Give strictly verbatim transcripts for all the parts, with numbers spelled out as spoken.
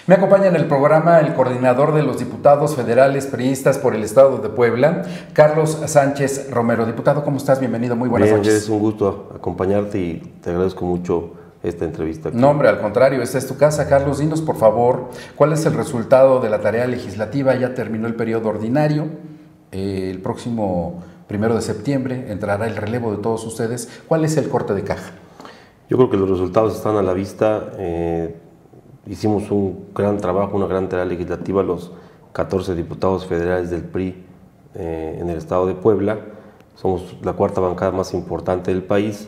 Me acompaña en el programa el coordinador de los diputados federales priistas por el Estado de Puebla, Carlos Sánchez Romero. Diputado, ¿cómo estás? Bienvenido, muy buenas Bien, noches. Es un gusto acompañarte y te agradezco mucho esta entrevista. No, hombre, al contrario, esta es tu casa. Carlos, dinos por favor, ¿cuál es el resultado de la tarea legislativa? Ya terminó el periodo ordinario, eh, el próximo primero de septiembre entrará el relevo de todos ustedes. ¿Cuál es el corte de caja? Yo creo que los resultados están a la vista. Eh, hicimos un gran trabajo, una gran tarea legislativa, los catorce diputados federales del P R I eh, en el Estado de Puebla. Somos la cuarta bancada más importante del país.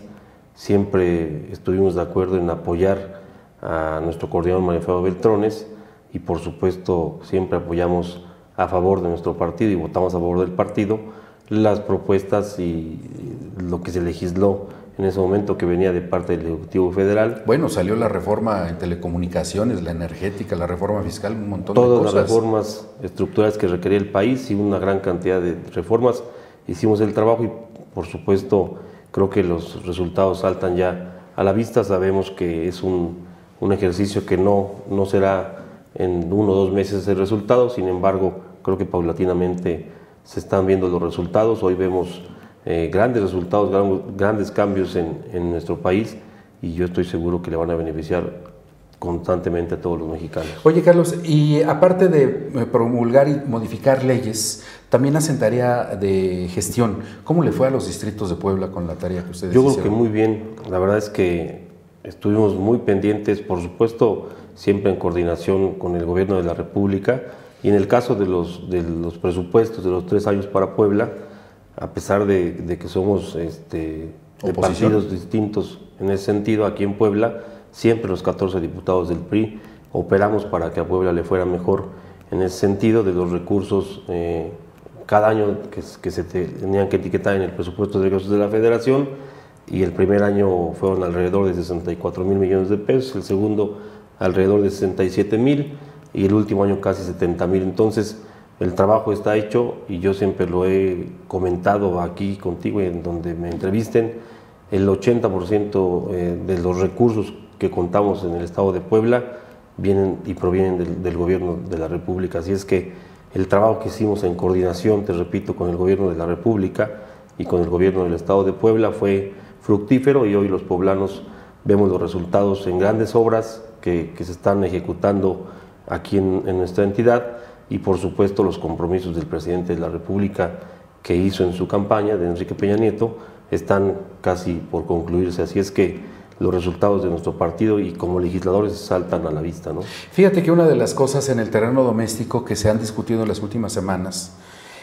Siempre estuvimos de acuerdo en apoyar a nuestro coordinador María Fabiola Beltrones y por supuesto siempre apoyamos a favor de nuestro partido y votamos a favor del partido las propuestas y lo que se legisló en ese momento que venía de parte del Ejecutivo Federal. Bueno, salió la reforma en telecomunicaciones, la energética, la reforma fiscal, un montón Todas de cosas. Todas las reformas estructurales que requería el país y una gran cantidad de reformas. Hicimos el trabajo y por supuesto creo que los resultados saltan ya a la vista. Sabemos que es un, un ejercicio que no, no será en uno o dos meses el resultado, sin embargo creo que paulatinamente se están viendo los resultados. Hoy vemos Eh, grandes resultados, gran, grandes cambios en, en nuestro país y yo estoy seguro que le van a beneficiar constantemente a todos los mexicanos. Oye, Carlos, y aparte de promulgar y modificar leyes, también hacen tarea de gestión. ¿Cómo le fue a los distritos de Puebla con la tarea que ustedes Yo hicieron? creo que muy bien. La verdad es que estuvimos muy pendientes, por supuesto, siempre en coordinación con el gobierno de la República y en el caso de los, de los presupuestos de los tres años para Puebla, a pesar de, de que somos este, de partidos distintos en ese sentido, aquí en Puebla, siempre los catorce diputados del P R I operamos para que a Puebla le fuera mejor en ese sentido de los recursos eh, cada año que, que se te, tenían que etiquetar en el presupuesto de egresos de la Federación, y el primer año fueron alrededor de sesenta y cuatro mil millones de pesos, el segundo alrededor de sesenta y siete mil y el último año casi setenta mil. Entonces, el trabajo está hecho y yo siempre lo he comentado aquí contigo en donde me entrevisten. El ochenta por ciento de los recursos que contamos en el Estado de Puebla vienen y provienen del, del gobierno de la República. Así es que el trabajo que hicimos en coordinación, te repito, con el gobierno de la República y con el gobierno del Estado de Puebla fue fructífero y hoy los poblanos vemos los resultados en grandes obras que, que se están ejecutando aquí en, en nuestra entidad. Y por supuesto los compromisos del presidente de la República que hizo en su campaña, de Enrique Peña Nieto, están casi por concluirse. Así es que los resultados de nuestro partido y como legisladores saltan a la vista, ¿no? Fíjate que una de las cosas en el terreno doméstico que se han discutido en las últimas semanas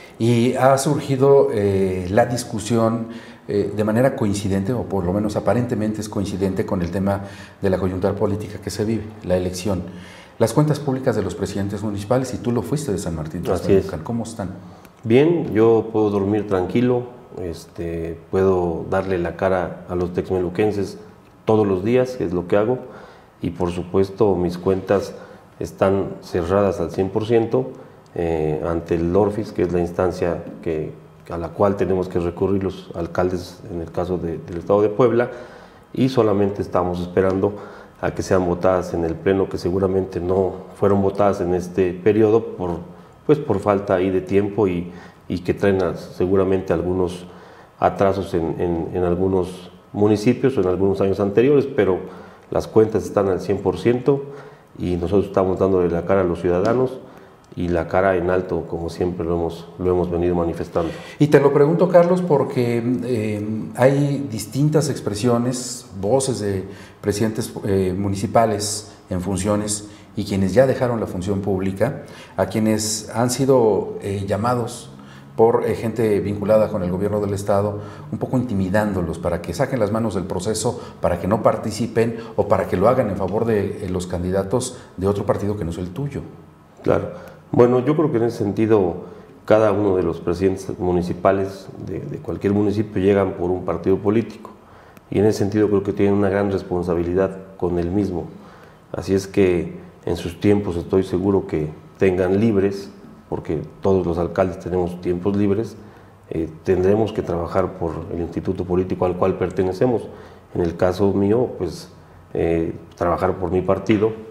y ha surgido eh, la discusión eh, de manera coincidente, o por lo menos aparentemente es coincidente con el tema de la coyuntura política que se vive, la elección. Las cuentas públicas de los presidentes municipales, y tú lo fuiste de San Martín Texmelucan, ¿cómo están? Bien, yo puedo dormir tranquilo, este, puedo darle la cara a los texmeluquenses todos los días, que es lo que hago, y por supuesto mis cuentas están cerradas al cien por ciento eh, ante el ORFIS, que es la instancia que, a la cual tenemos que recurrir los alcaldes en el caso de, del Estado de Puebla, y solamente estamos esperando a que sean votadas en el Pleno, que seguramente no fueron votadas en este periodo por, pues por falta ahí de tiempo y, y que traen a, seguramente algunos atrasos en, en, en algunos municipios o en algunos años anteriores, pero las cuentas están al cien por ciento y nosotros estamos dándole la cara a los ciudadanos y la cara en alto, como siempre lo hemos, lo hemos venido manifestando. Y te lo pregunto, Carlos, porque eh, hay distintas expresiones, voces de presidentes eh, municipales en funciones y quienes ya dejaron la función pública, a quienes han sido eh, llamados por eh, gente vinculada con el gobierno del Estado, un poco intimidándolos para que saquen las manos del proceso, para que no participen o para que lo hagan en favor de eh, los candidatos de otro partido que no es el tuyo. Claro. Bueno, yo creo que en ese sentido cada uno de los presidentes municipales de, de cualquier municipio llegan por un partido político y en ese sentido creo que tienen una gran responsabilidad con el mismo. Así es que en sus tiempos estoy seguro que tengan libres, porque todos los alcaldes tenemos tiempos libres, eh, tendremos que trabajar por el instituto político al cual pertenecemos. En el caso mío, pues eh, trabajar por mi partido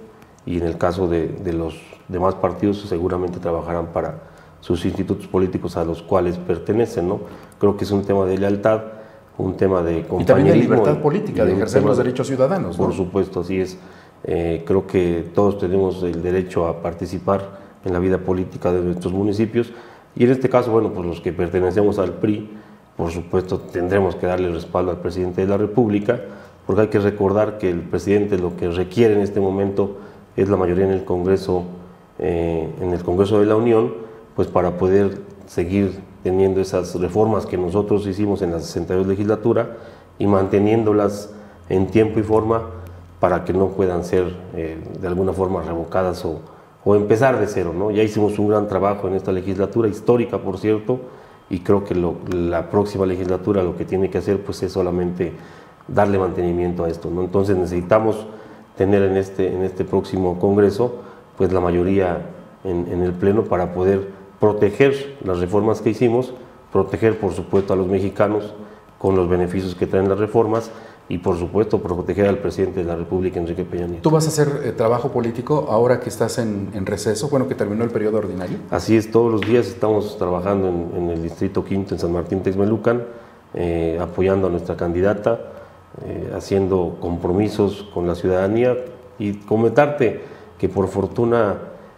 y en el caso de, de los demás partidos seguramente trabajarán para sus institutos políticos a los cuales pertenecen, ¿no? Creo que es un tema de lealtad, un tema de compañerismo. Y también de libertad política, de ejercer los derechos ciudadanos, ¿no? Por supuesto, así es. Eh, creo que todos tenemos el derecho a participar en la vida política de nuestros municipios, y en este caso, bueno, pues los que pertenecemos al P R I, por supuesto tendremos que darle respaldo al presidente de la República, porque hay que recordar que el presidente lo que requiere en este momento es la mayoría en el Congreso, eh, en el Congreso de la Unión, pues para poder seguir teniendo esas reformas que nosotros hicimos en la sesenta y dos legislatura y manteniéndolas en tiempo y forma para que no puedan ser eh, de alguna forma revocadas o, o empezar de cero, ¿no? Ya hicimos un gran trabajo en esta legislatura, histórica por cierto, y creo que lo, la próxima legislatura lo que tiene que hacer pues es solamente darle mantenimiento a esto, ¿no? Entonces necesitamos tener en este, en este próximo Congreso pues la mayoría en, en el Pleno para poder proteger las reformas que hicimos, proteger por supuesto a los mexicanos con los beneficios que traen las reformas, y por supuesto proteger al presidente de la República, Enrique Peña Nieto. ¿Tú vas a hacer eh, trabajo político ahora que estás en, en receso, bueno, que terminó el periodo ordinario? Así es, todos los días estamos trabajando en, en el Distrito Quinto, en San Martín Texmelucan, eh, apoyando a nuestra candidata, eh, haciendo compromisos con la ciudadanía, y comentarte que por fortuna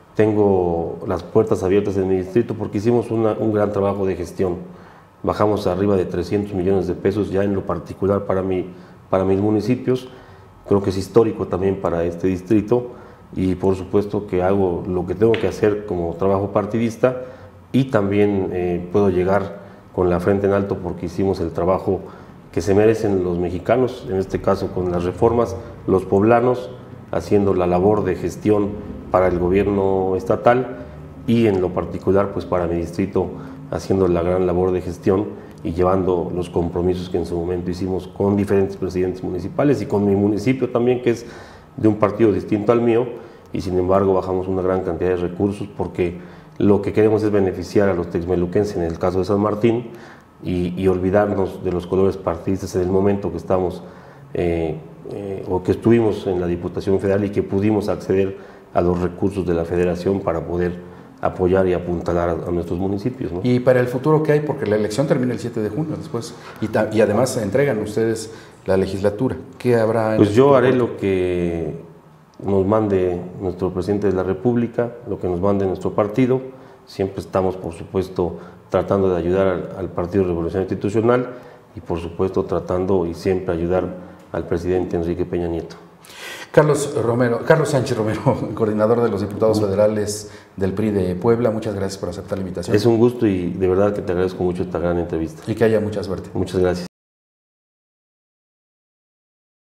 tengo las puertas abiertas en mi distrito porque hicimos una, un gran trabajo de gestión. Bajamos arriba de trescientos millones de pesos ya en lo particular para mi para mis municipios, creo que es histórico también para este distrito, y por supuesto que hago lo que tengo que hacer como trabajo partidista, y también eh, puedo llegar con la frente en alto porque hicimos el trabajo que se merecen los mexicanos, en este caso con las reformas, los poblanos, haciendo la labor de gestión para el gobierno estatal, y en lo particular pues para mi distrito haciendo la gran labor de gestión y llevando los compromisos que en su momento hicimos con diferentes presidentes municipales y con mi municipio también, que es de un partido distinto al mío, y sin embargo bajamos una gran cantidad de recursos porque lo que queremos es beneficiar a los texmeluquenses en el caso de San Martín, y, y olvidarnos de los colores partidistas en el momento que estamos eh, eh, o que estuvimos en la Diputación Federal y que pudimos acceder a los recursos de la Federación para poder apoyar y apuntalar a, a nuestros municipios, ¿no? Y para el futuro, ¿qué hay? Porque la elección termina el siete de junio después, y, y además entregan ustedes la legislatura. ¿Qué habrá? En pues el yo haré lo que nos mande nuestro presidente de la República, lo que nos mande nuestro partido. Siempre estamos, por supuesto, tratando de ayudar al, al Partido Revolucionario Institucional, y por supuesto tratando y siempre ayudar al presidente Enrique Peña Nieto. Carlos Romero, Carlos Sánchez Romero, coordinador de los diputados federales del P R I de Puebla, muchas gracias por aceptar la invitación. Es un gusto y de verdad que te agradezco mucho esta gran entrevista. Y que haya mucha suerte. Muchas gracias.